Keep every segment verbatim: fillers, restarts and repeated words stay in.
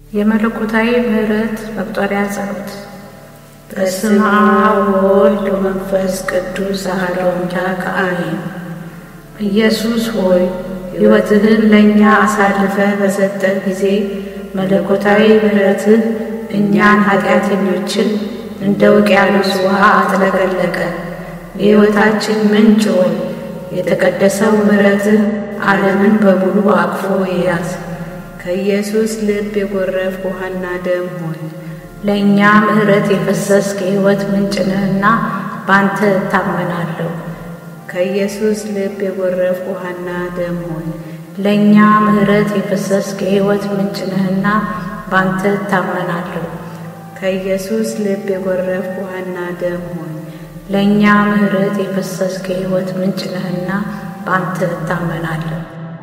የመለኮታዊ ምህረት መቁጠሪያ ጸሎት። በስመ አብ ወወልድ ወመንፈስ ቅዱስ አሐዱ አምላክ አሜን። ኢየሱስ ሆይ ሕይወትህን ለእኛ አሳልፈ በሰጠ ጊዜ መለኮታዊ ምህረትህ እኛን ኃጢአተኞችን እንደ ውቅያኖስ ውሃ አጥለቀለቀ። የሕይወታችን ምንጭ ሆይ የተቀደሰው ምህረትህ ዓለምን በሙሉ አቅፎ ይያዝ። ከኢየሱስ ልብ የጎረፍ ውሃና ደም ሆይ ለእኛ ምህረት የፈሰስክ የሕይወት ምንጭ ነህና ባንተ እታመናለሁ። ከኢየሱስ ልብ የጎረፍ ውሃና ደም ሆይ ለእኛ ምህረት የፈሰስክ የሕይወት ምንጭ ነህና ባንተ እታመናለሁ። ከኢየሱስ ልብ የጎረፍ ውሃና ደም ሆይ ለእኛ ምህረት የፈሰስክ የሕይወት ምንጭ ነህና ባንተ እታመናለሁ።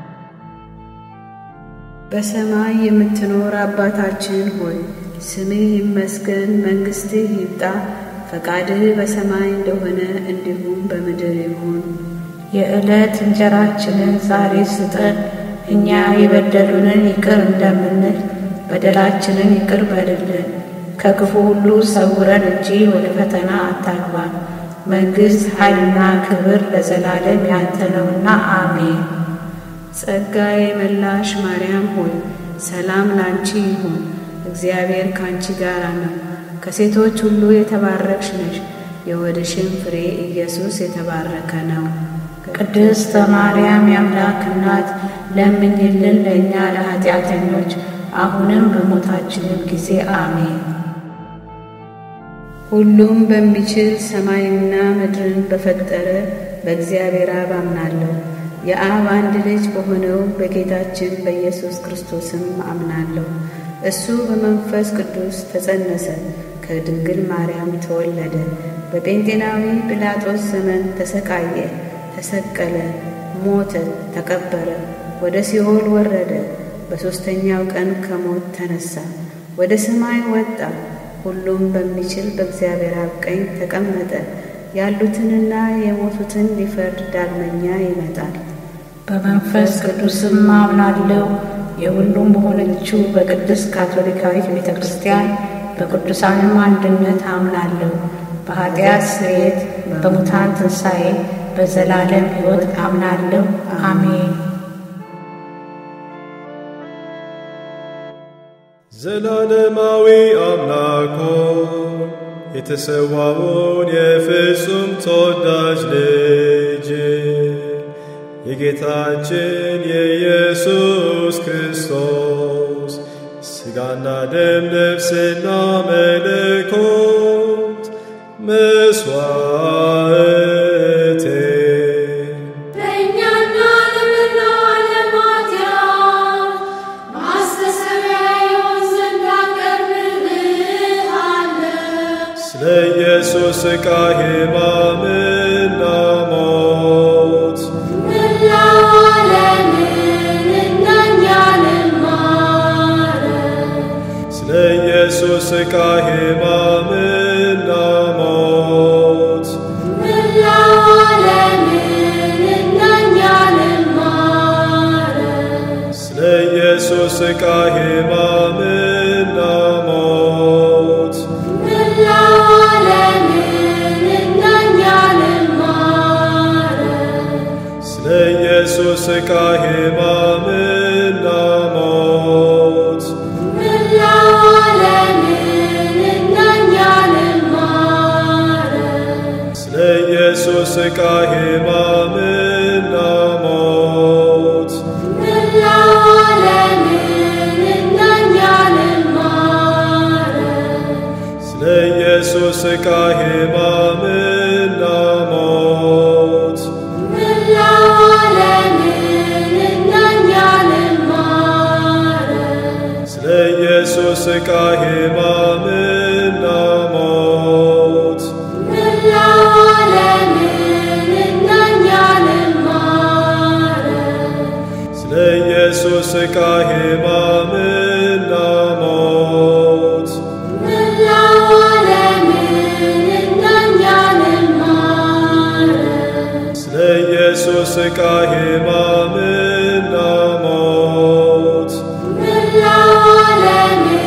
በሰማይ የምትኖር አባታችን ሆይ ስምህ ይመስገን፣ መንግሥትህ ይምጣ፣ ፈቃድህ በሰማይ እንደሆነ እንዲሁም በምድር ይሁን። የዕለት እንጀራችንን ዛሬ ስጠን፣ እኛ የበደሉንን ይቅር እንደምንል በደላችንን ይቅር በልልን፣ ከክፉ ሁሉ ሰውረን እንጂ ወደ ፈተና አታግባን። መንግሥት፣ ኃይልና ክብር ለዘላለም ያንተ ነውና አሜን። ጸጋ የመላሽ ማርያም ሆይ ሰላም ላንቺ ይሁን፣ እግዚአብሔር ካንቺ ጋር ነው። ከሴቶች ሁሉ የተባረክሽ ነሽ፣ የሆድሽም ፍሬ ኢየሱስ የተባረከ ነው። ቅድስት ማርያም የአምላክ እናት ለምኝልን ለእኛ ለኃጢአተኞች አሁንም በሞታችንም ጊዜ አሜን። ሁሉም በሚችል ሰማይና ምድርን በፈጠረ በእግዚአብሔር አብ አምናለሁ። የአብ አንድ ልጅ በሆነው በጌታችን በኢየሱስ ክርስቶስም አምናለሁ። እሱ በመንፈስ ቅዱስ ተጸነሰ፣ ከድንግል ማርያም ተወለደ፣ በጴንጤናዊ ጲላጦስ ዘመን ተሰቃየ፣ ተሰቀለ፣ ሞተ፣ ተቀበረ፣ ወደ ሲኦል ወረደ፣ በሦስተኛው ቀን ከሞት ተነሣ፣ ወደ ሰማይ ወጣ፣ ሁሉም በሚችል በእግዚአብሔር አብ ቀኝ ተቀመጠ፣ ያሉትንና የሞቱትን ሊፈርድ ዳግመኛ ይመጣል። በመንፈስ ቅዱስም አምናለሁ። የሁሉም በሆነችው በቅድስት ካቶሊካዊት ቤተ ክርስቲያን በቅዱሳንም አንድነት አምናለሁ። በኃጢአት ስርየት፣ በሙታን ትንሣኤ፣ በዘላለም ሕይወት አምናለሁ። አሜን። ዘላለማዊ አምላኮ የተሰዋውን የፍጹም ተወዳጅ ልጅ የጌታችን የኢየሱስ ክርስቶስ ሥጋና ደም ነፍስና መለኮት መስዋዕቴ ለእኛና ለመላው ዓለም ኃጢአት ማስተስረያ ይሆን ዘንድ አቀርብልሃለሁ። ስለ ኢየሱስ ሥቃይ ሕማምና ሞት ኢየሱስ ሥቃይ ሕማምና ሞት መላው ዓለምን እኛንም ማረን። ስለ ኢየሱስ ሥቃይ ሕማምና ሞት መላው ዓለምን እኛንም ማረን። ስለ ኢየሱስ ሥቃይ ሕማምና ሞት ኢየሱስ ሥቃይ ሕማምና ሞት መላው ዓለምን እኛንም ማረን። ስለ ኢየሱስ ሥቃይ ሕማምና ሞት መላው ዓለምን እኛንም ማረን። ስለ ኢየሱስ ሥቃይ ሕማምና ሞት ኢየሱስ ሥቃይ ሕማምና ሞት መላው ዓለምን እኛንም ማረን። ስለ ኢየሱስ ሥቃይ ሕማምና ሞት መላው ዓለምን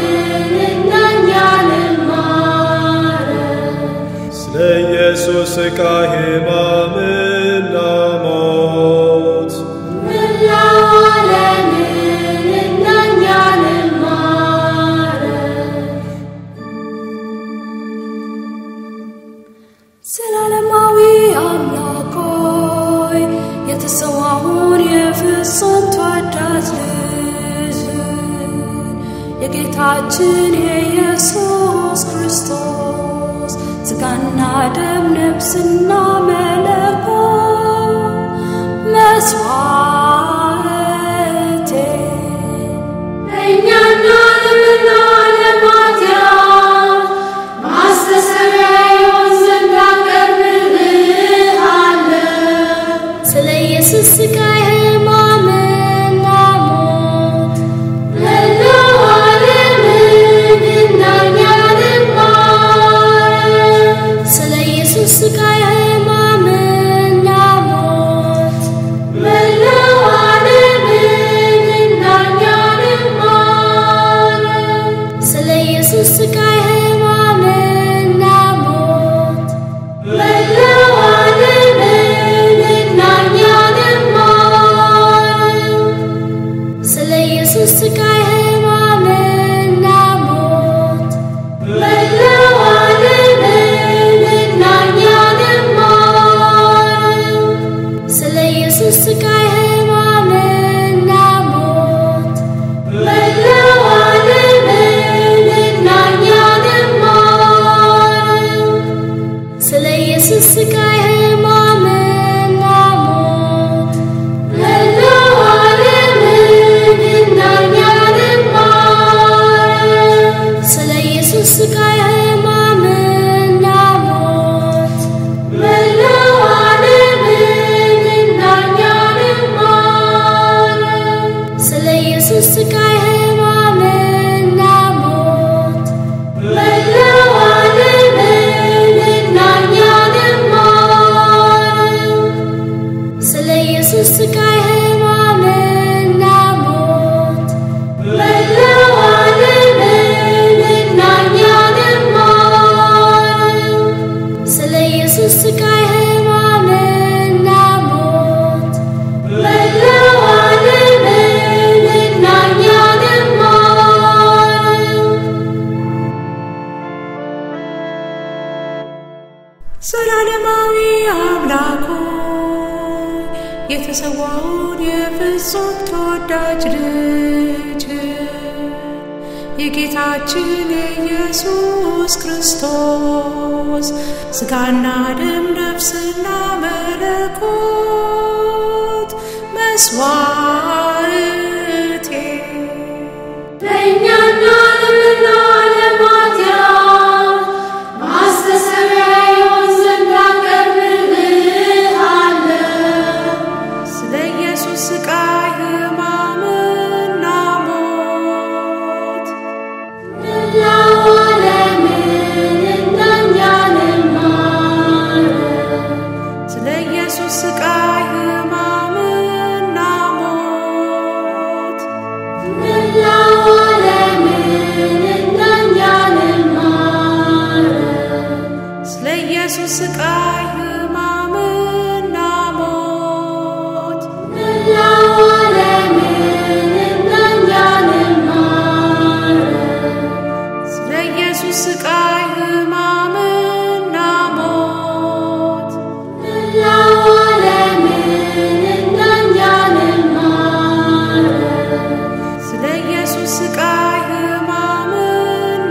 ስቃይ ሕማምና ሞት መላው ዓለምን እና እኛንም ማረን። ዘላለማዊ አምላክ ሆይ የተሰዋውን የፍጹም ተወዳጅ ልጅ የጌታችን የኢየሱስ ክርስቶስ ሥጋና ደም ነፍስና መለኮት መስዋዕቴ ለእኛና ለመላው ኃጢአት ማስተስረያ ይሆን ዘንድ አቀርብልሃለሁ። ስለ ኢየሱስ ሥቃይ ሕማምና ሞት መላው ዓለምን እና እኛንም ማረን። ስለ ኢየሱስ ሥቃይ ሕማምና ሞት መላው ዓለምን እና እኛንም ማረን። ስለ ኢየሱስ ሥቃይ ሕማምና ሞት መላው ዓለምን እና እኛንም ማረን። ስለ ኢየሱስ ሥቃይ ሕማምና ሞት መላው ዓለምን እና እኛንም ማረን። ስለ ኢየሱስ ሥቃይ ሕማምና ሞት መላው ዓለምን እና እኛንም ማረን። ስለ ኢየሱስ ሥቃይ ሕማምና ሞት መላው ዓለምን እና እኛንም ማረን። ስለ ኢየሱስ ሥቃይ ሕማምና ሞት መላው ዓለምን እና እኛንም ማረን። ስለ ኢየሱስ ሥቃይ ሕማምና ሞት መላው ዓለምን እና እኛንም ማረን። ስለ ኢየሱስ ሥቃይ ሕማምና ሞት መላው ዓለምን እና እኛንም ማረን። ስለ ኢየሱስ ሥቃይ ሕማምና ሞት መላው ዓለምን እና እኛንም ማረን። ዘላለማዊ አምላክ ሆይ የተሰዋውን የፍጹም ተወዳጅ ልጅ የጌታችን የኢየሱስ ክርስቶስ ሥጋና ደም ነፍስና መለኮት መስዋዕቴ ለእኛና ለመላው ኃጢአት ማስተስረያ ይሆን ዘንድ አቀርብልሃለሁ። ስለ ኢየሱስ ሥቃይ ሕማምና ሞት መላው ዓለምን እና እኛንም ማረን። ስለ ኢየሱስ ሥቃይ ሕማምና ሞት መላው ዓለምን እና እኛንም ማረን። ስለ ኢየሱስ ሥቃይ ሕማምና ሞት መላው ዓለምን እና እኛንም ማረን። ስለ ኢየሱስ ሥቃይ ሕማምና ሞት መላው ዓለምን እና እኛንም ማረን። ስለ ኢየሱስ ሥቃይ ሕማምና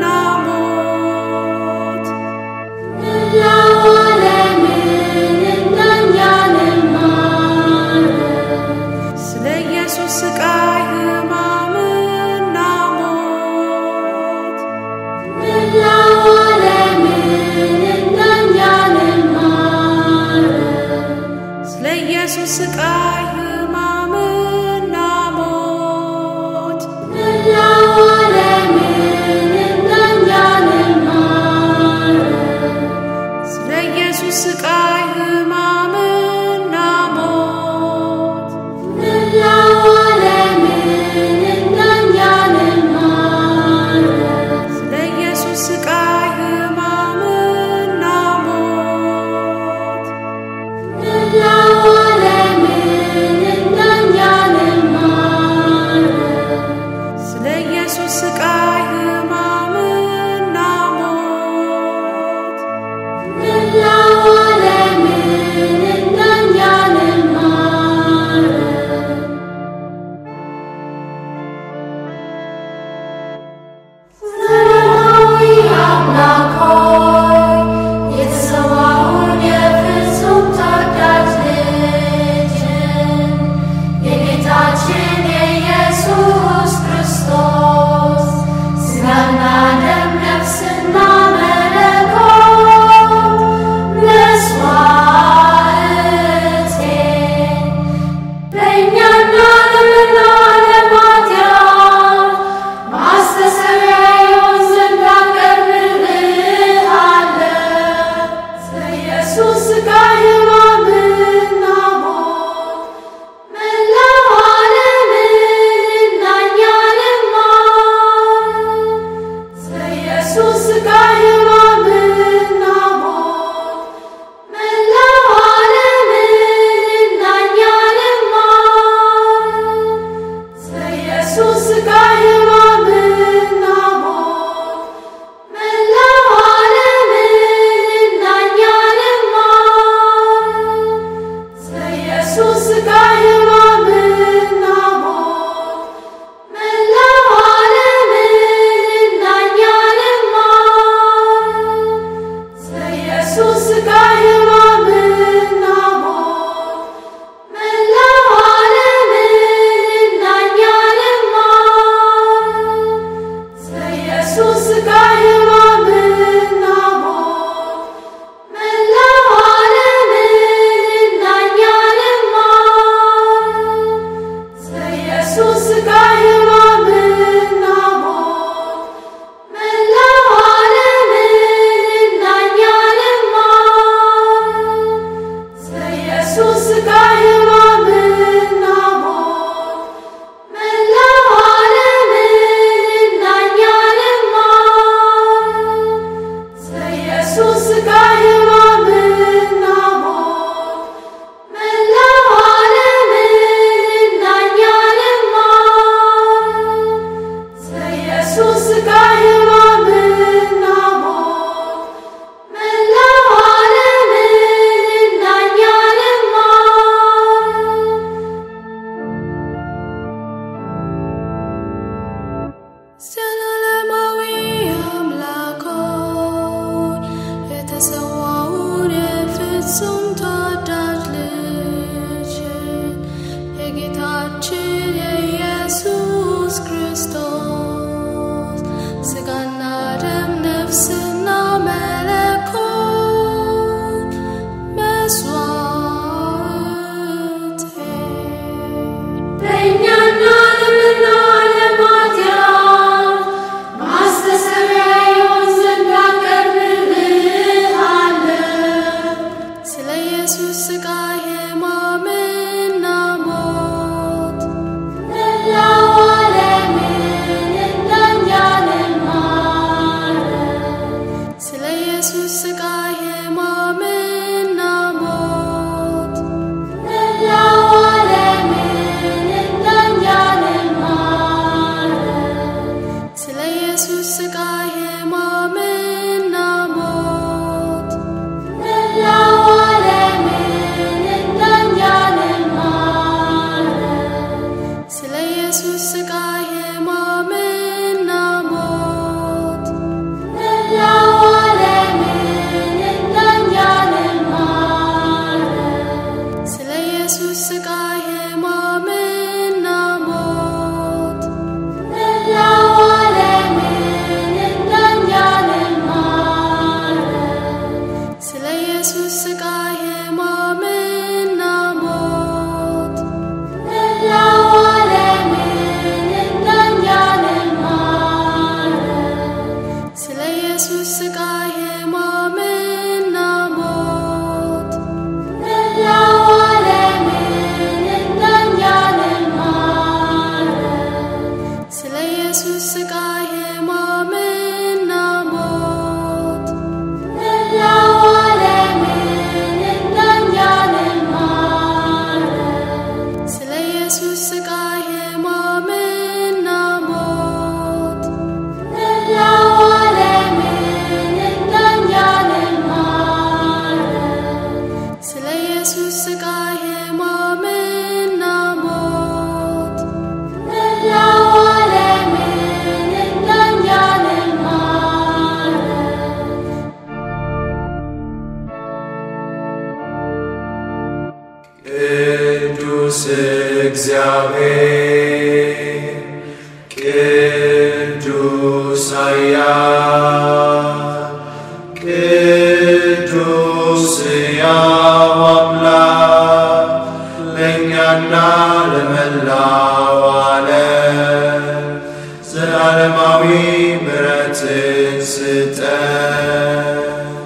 ሞት መላው ዓለምን እና እኛንም ማረን። ስለ ኢየሱስ ሥቃይ ሕማምና ሞት መላው ዓለምን እና እኛንም ማረን። ስለ ኢየሱስ ሥቃይ ሕማምና ሞት መላው ዓለምን እና እኛንም ማረን። ስለ ኢየሱስ ሥቃይ ሕማምና ሞት መላው ዓለምን ጌታችን የኢየሱስ ክርስቶስ ሥጋና ደም ነፍስና መለኮት መስዋዕት ለእኛና ለመላው ኃጢአት ማስተስሪያ ይሆን ዘንድ አቀርብልሃለሁ። ስለ ኢየሱስ ሥቃይ ሕማምና ሞት መላው ዓለምን እንደኛ ለማረን። ስለ ኢየሱስ ሥቃይ ሕማምና ሞት መላው ዓለምን እንደኛ ለማረን። ስለ ኢየሱስ ሥቃይ ሕማምና ሞት መላው ዓለምን እንደኛ ለማረን። ስለ ኢየሱስ ሥቃይ ሕማምና ሞት መላው ዓለምን እንደኛ ለማረን። ስለ ኢየሱስ ሥቃይ ሕማምና ሞት መላው ዓለምን እንደኛ ለማረን። ስለ ኢየሱስ ሥቃይ ሕማምና ሞት መላው ዓለምን እንደኛ ለማረን። ስለ ኢየሱስ ሥቃይ ሕማምና ሞት መላው ዓለምን እንደኛ ለማረን። ስለ ኢየሱስ ሥቃይ ሕማምና ሞት መላው ዓለምን እንደኛ ለማረን። ስለ ኢየሱስ ሥቃይ ሕማምና ሞት መላው ዓለምን እንደኛ ለማረን። ስለ ኢየሱስ ሥቃይ ሕማምና ሞት መላው ዓለምን እንደኛ ለማረን። ቅዱስ እግዚአብሔር ቅዱስ ኃያል ቅዱስ ሕያው አምላክ ለእኛና ለመላው ዓለም ዘላለማዊ ምሕረትን ስጠን።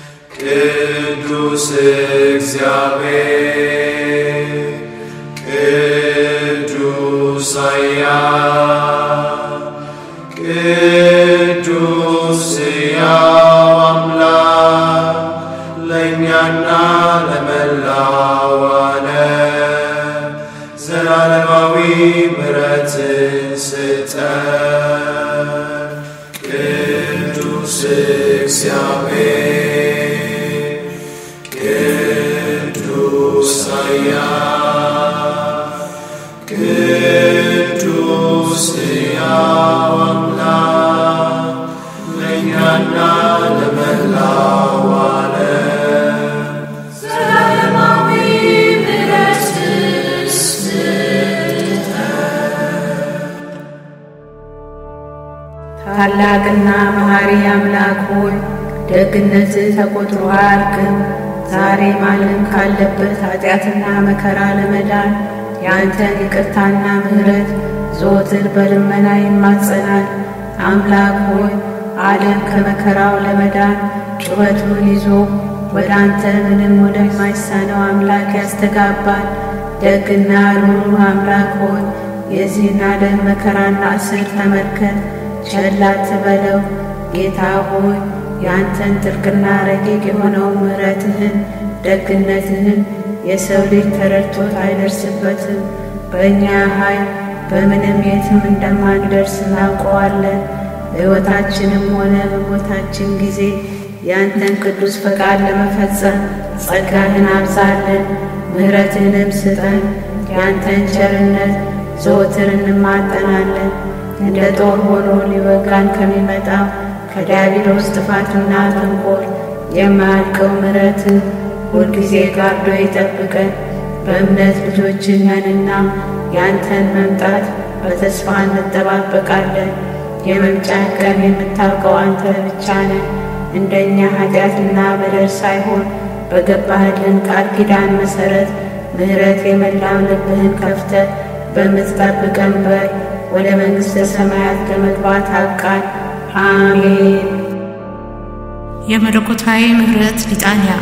ቅዱስ እግዚአብሔር ቅዱስ ኃያል ቅዱስ ሕያው አምላክ ለእኛና ለመላው ዓለም ዘላለማዊ ምሕረትን ስጠን። ቅዱስ እግዚአብሔር ቅዱስ ኃያል ቅዱስ ሕያው አምላክ ለእኛና ለመላው ዓለም ዘላለማዊ ምሕረትን ስጠን። ታላቅና መሐሪ አምላክ ሆይ ደግነትህ ተቆጥሮ አያልቅም። ዛሬ ማለም ካለበት ኃጢአትና መከራ ለመዳን የአንተን ይቅርታና ምሕረት ዘወትር በልመና ይማጸናል። አምላክ ሆይ ዓለም ከመከራው ለመዳን ጩኸቱን ይዞ ወደ አንተ ምንም ወደማይሳነው አምላክ ያስተጋባል። ደግና ሩሩህ አምላክ ሆይ የዚህን ዓለም መከራና እስር ተመልከት፣ ቸል አትበለው። ጌታ ሆይ የአንተን ጥልቅና ረቂቅ የሆነውን ምሕረትህን ደግነትህን የሰው ልጅ ተረድቶት አይደርስበትም። በእኛ ኃይል በምንም የትም እንደማንደርስ እናውቀዋለን። በሕይወታችንም ሆነ በሞታችን ጊዜ ያንተን ቅዱስ ፈቃድ ለመፈጸም ጸጋህን አብዛለን፣ ምሕረትህንም ስጠን። ያንተን ቸርነት ዘወትር እንማጠናለን። እንደ ጦር ሆኖ ሊወጋን ከሚመጣው ከዲያብሎስ ጥፋትና ተንኮል የማያልቀው ምሕረትህ ሁልጊዜ ጋርዶ ይጠብቀን። በእምነት ልጆችህ ነንና ያንተን መምጣት በተስፋ እንጠባበቃለን። የመምጫ ቀን የምታውቀው አንተ ብቻ ነህ። እንደኛ ኃጢአትና በደል ሳይሆን በገባህልን ቃል ኪዳን መሠረት ምሕረት የመላው ልብህን ከፍተህ በምትጠብቀን በር ወደ መንግሥተ ሰማያት ለመግባት አብቃን። አሜን። የመለኮታዊ ምሕረት ሊጣንያ።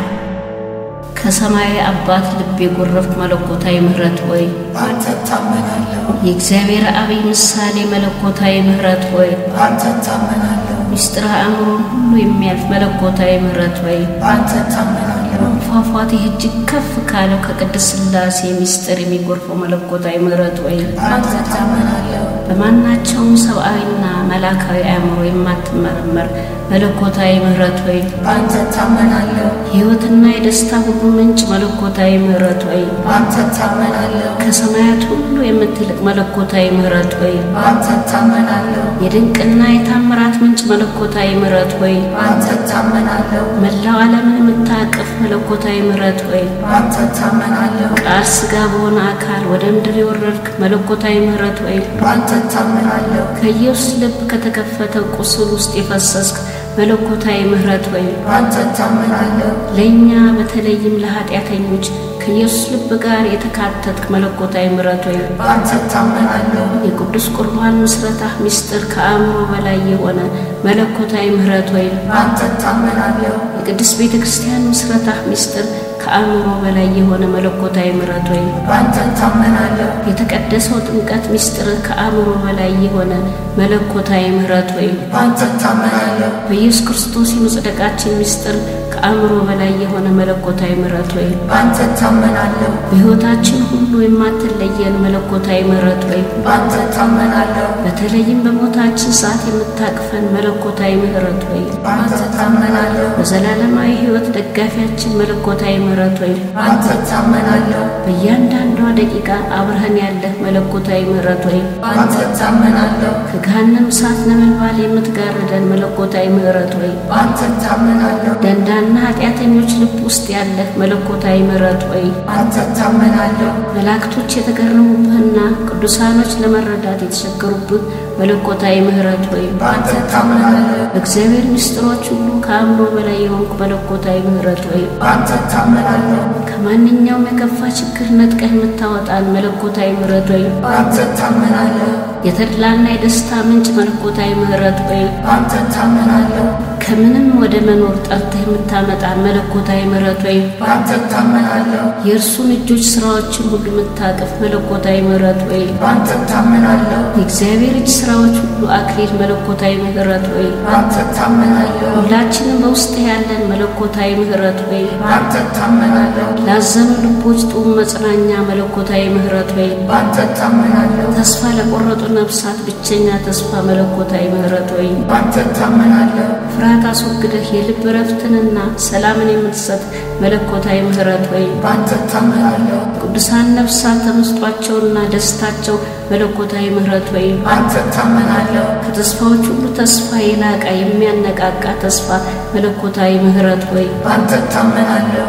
ከሰማይ አባት ልብ የጎረፍክ መለኮታዊ ምሕረት ሆይ አንተ ታመናለሁ። የእግዚአብሔር አብ ምሳሌ መለኮታዊ ምሕረት ሆይ አንተ ታመናለሁ። ምስጢረ አእምሮን ሁሉ የሚያልፍ መለኮታዊ ምሕረት ሆይ አንተ ታመናለሁ። ፏፏቴህ እጅግ ከፍ ካለው ከቅድስት ሥላሴ ምስጢር የሚጎርፈው መለኮታዊ ምሕረት ሆይ አንተ ታመናለሁ። በማናቸውም ሰብአዊና መላካዊ አእምሮ የማትመረመር መለኮታዊ ምሕረት ሆይ አንተ ታመናለሁ። ሕይወትና የደስታ ሁሉ ምንጭ መለኮታዊ ምሕረት ሆይ አንተ ታመናለሁ። ከሰማያት ሁሉ የምትልቅ መለኮታዊ ምሕረት ሆይ አንተ ታመናለሁ። የድንቅና የታምራት ምንጭ መለኮታዊ ምሕረት ሆይ አንተ ታመናለሁ። መላው ዓለምን የምታቅፍ መለኮታዊ ምሕረት ሆይ አንተ ታመናለሁ። ቃል ሥጋ በሆነ አካል ወደ ምድር የወረድክ መለኮታዊ ምሕረት ሆይ አንተ ታመናለሁ። ከኢየሱስ ልብ ከተከፈተው ቁስል ውስጥ የፈሰስክ መለኮታዊ ምሕረት ሆይ አንተ ታመናለሁ። ለእኛ በተለይም ለኃጢአተኞች ከኢየሱስ ልብ ጋር የተካተትክ መለኮታዊ ምሕረት ሆይ አንተ ታመናለሁ። የቅዱስ ቁርባን ምስረታ ምስጢር ከአእምሮ በላይ የሆነ መለኮታዊ ምሕረት ሆይ አንተ ታመናለሁ። የቅድስት ቤተ ክርስቲያን ምስረታ ምስጢር ከአእምሮ በላይ የሆነ መለኮታዊ ምሕረት ሆይ አንተ ታመናለሁ። የተቀደሰው ጥምቀት ምስጢር ከአእምሮ በላይ የሆነ መለኮታዊ ምሕረት ሆይ አንተ ታመናለሁ። በኢየሱስ ክርስቶስ የመጽደቃችን ምስጢር ከአእምሮ በላይ የሆነ መለኮታዊ ምሕረት ሆይ አንተ ታመናለሁ። በሕይወታችን ሁሉ የማትለየን መለኮታዊ ምሕረት ሆይ አንተ ታመናለሁ። በተለይም በሞታችን ሰዓት የምታቅፈን መለኮታዊ ምሕረት ሆይ አንተ ታመናለሁ። በዘላለማዊ ሕይወት ደጋፊያችን መለኮታዊ ምሕረት ሆይ አንተ ታመናለሁ። በእያንዳንዷ ደቂቃ አብረኸን ያለህ መለኮታዊ ምሕረት ሆይ አንተ ታመናለሁ። ከገሃነም እሳት ነበልባል የምትጋርደን መለኮታዊ ምሕረት ሆይ አንተ ታመናለሁ። ደንዳና ኃጢአተኞች ልብ ውስጥ ያለህ መለኮታዊ ምሕረት ሆይ አንተ ታመናለሁ። መላእክቶች የተገረሙብህና ቅዱሳኖች ለመረዳት የተቸገሩብህ መለኮታዊ ምሕረት ሆይ አንተ ታመናለሁ። እግዚአብሔር ምስጢሮች ሁሉ ከአእምሮ በላይ የሆንክ መለኮታዊ ምሕረት ሆይ አንተ ታመናለሁ። ከማንኛውም የከፋ ችግር ነጥቀህ የምታወጣን መለኮታዊ ምሕረት ሆይ አንተ ታመናለሁ። የተድላና የደስታ ምንጭ መለኮታዊ ምሕረት ሆይ አንተ ታመናለሁ። ከምንም ወደ መኖር ጠርተህ የምታመጣን መለኮታዊ ምሕረት ሆይ አንተ ታመናለሁ። የእርሱን እጆች ሥራዎችን ሁሉ የምታቅፍ መለኮታዊ ምሕረት ሆይ አንተ ታመናለሁ። የእግዚአብሔር እጅ ሥራዎች ሁሉ አክሊል መለኮታዊ ምሕረት ሆይ አንተ ታመናለሁ። ሁላችንም በውስጥ ያለን መለኮታዊ ምሕረት ሆይ አንተ ታመናለሁ። ላዘኑ ልቦች ጡም መጽናኛ መለኮታዊ ምሕረት ሆይ አንተ ታመናለሁ። ተስፋ ለቆረጡ ነፍሳት ብቸኛ ተስፋ መለኮታዊ ምሕረት ሆይ አንተ ታመናለሁ። ፍርሃት አስወግደህ የልብ ረፍትንና ሰላምን የምትሰጥ መለኮታዊ ምሕረት ሆይ አንተ ታመናለሁ። ቅዱሳን ነፍሳት ተመስጧቸውና ደስታቸው መለኮታዊ ምሕረት ሆይ አንተ ታመናለሁ። ከተስፋዎች ሁሉ ተስፋ የላቀ የሚያነቃቃ ተስፋ መለኮታዊ ምሕረት ሆይ አንተ ታመናለሁ።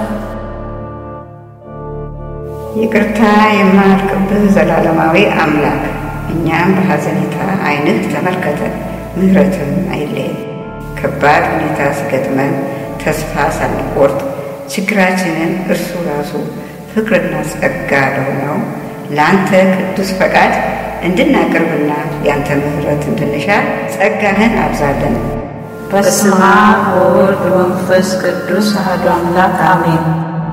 ይቅርታ የማያልቅብህ ዘላለማዊ አምላክ እኛም በሐዘኔታ ዓይንህ ተመልከተን፣ ምሕረትም አይለየን። ከባድ ሁኔታ ሲገጥመን ተስፋ ሳንቆርጥ ችግራችንን እርሱ ራሱ ፍቅርና ጸጋ ለሆነው ለአንተ ቅዱስ ፈቃድ እንድናቀርብና ያንተ ምሕረት እንድንሻ ጸጋህን አብዛለን። በስመ አብ ወወልድ ወመንፈስ ቅዱስ አሐዱ አምላክ አሜን።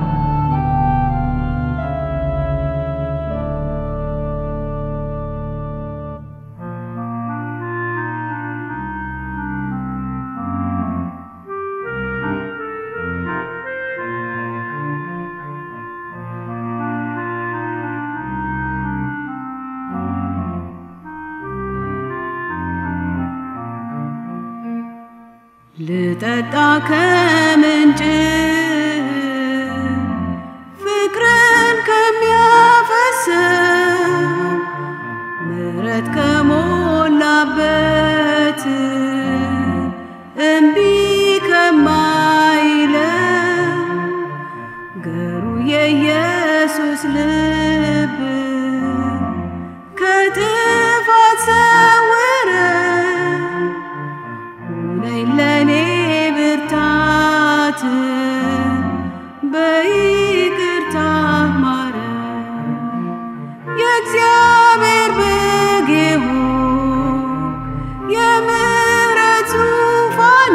ልጠጣ ከምንጭ ፍቅርን ከሚያፈሰው ምሕረት ከሞላበት እምቢ ከማይለው ገሩ የኢየሱስ ልብ ከጥፋት ሰውረን ሁነኝ ለኔ ብርታት በይቅርታ ማረን የእግዚአብሔር በግ ይሁን የምሕረት ዙፋን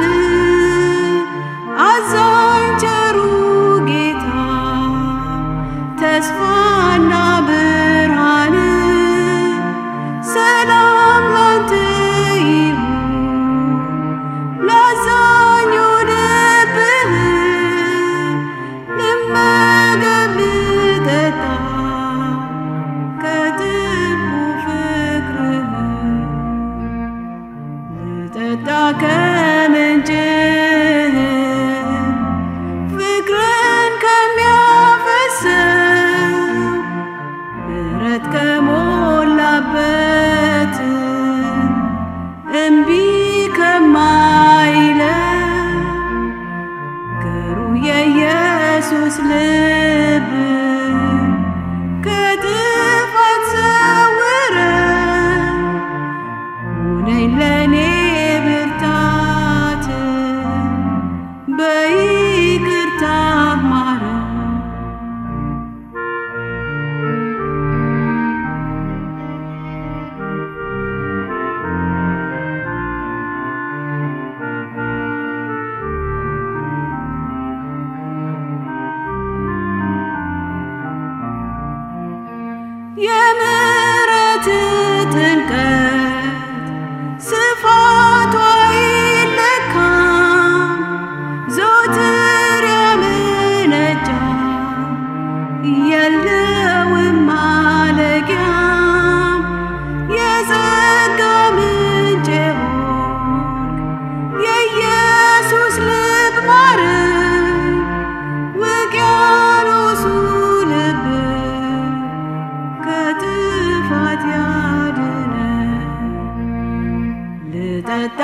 አዛኝ ቸሩ ጌታ ተስፋና ብርሃን ሰላም ላንተ ይሁን ላዛኙ ልብህ ልመገብ ልጠጣ ከጥልቁ ፍቅርህ ልጠጣ ከምንጭህ ፍቅርን ከሚያፈሰው ምሕረት ከሞላበት እምቢ ከማይለው ገሩ የኢየሱስ ልብ ከጥፋት ሰውረን ሁነኝ ለኔ ብርታት በይቅርታ ማረን የምሕረት ጥልቀት ስፋቷ አይለካም ዘወትር ያመነጫል የለውም ማለቂያም የጸጋ ምንጭ ሆንክ የኢየሱስ ልብ ማረን ውቅያኖሱ ልብ ከጥፋት ያድነን ልጠጣ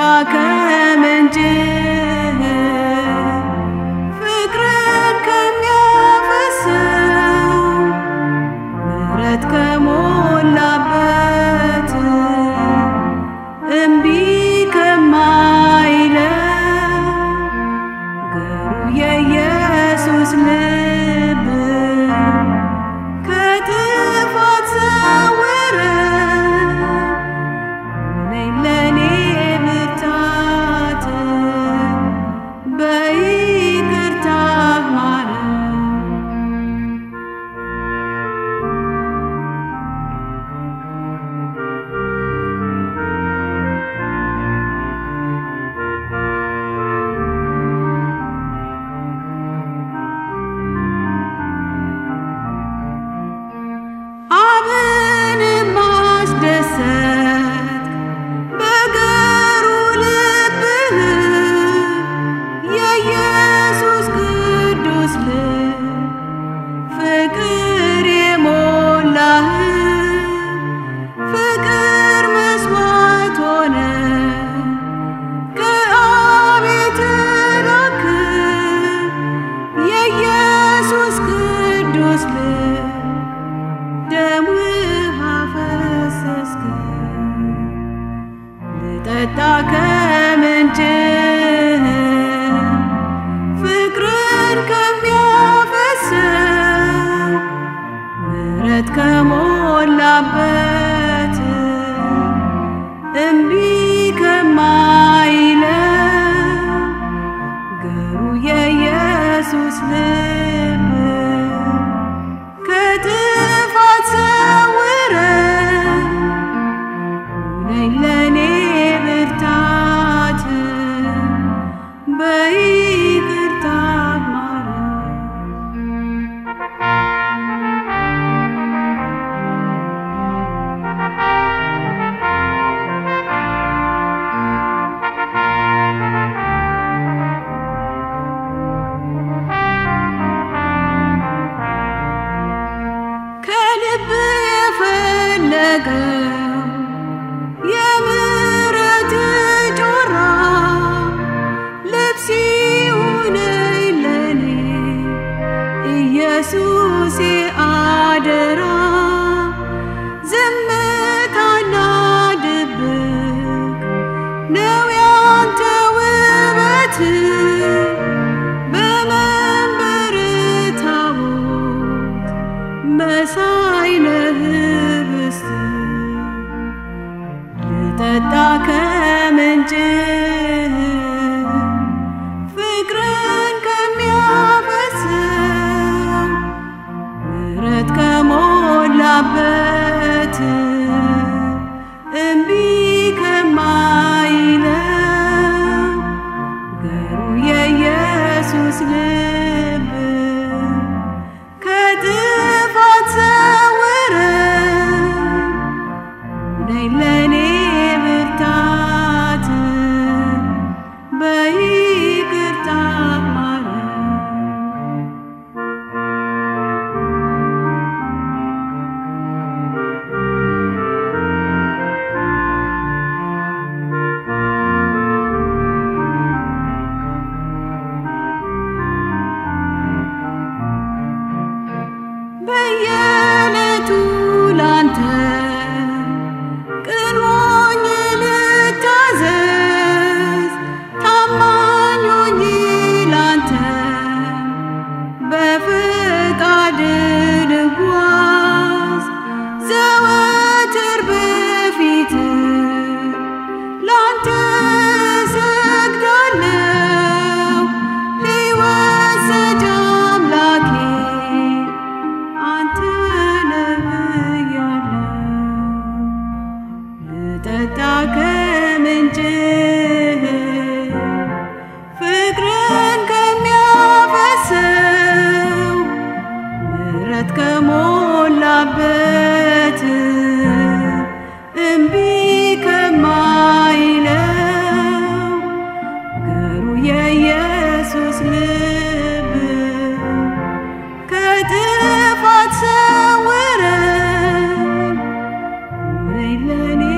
ከምንጭህ ፍቅርን ከሚያፈሰው ምሕረት ከሞላበት እምቢ ከማይለው ገሩ የኢየሱስ ልብ ከጥፋት ሰውረን ሁነኝ ለኔ ብርታት በይቅርታ ማረን ልጠጣ ከምንጭህ ፍቅርን ከሚያፈስው ምሕረት ከሞላበት እምቢ ከማይለው ገሩ የኢየሱስ ልብ ከጥፋት ሰውረኝ ነይ ለኔ ብርታት በይቅርታ ማረኝ። በየዕለቱ ላንተ ቅን ሆኜ ልታዘዝ ታማኝ ሆኜ ላንተ በፍቃድ ልጓዝ ዘወትር በፊት ላንተ ሰግዳለሁ ሕይወት ሰጪ አምላኬ አንተ ነህ ብያለሁ። ልጠጣ ከምንጭህ ፍቅርን ከሚያፈስው ምሕረት ከሞላበት እምቢ ከማይለው ገሩ የኢየሱስ ልብ ከጥፋት ሰውረኝ ነይ ለኔ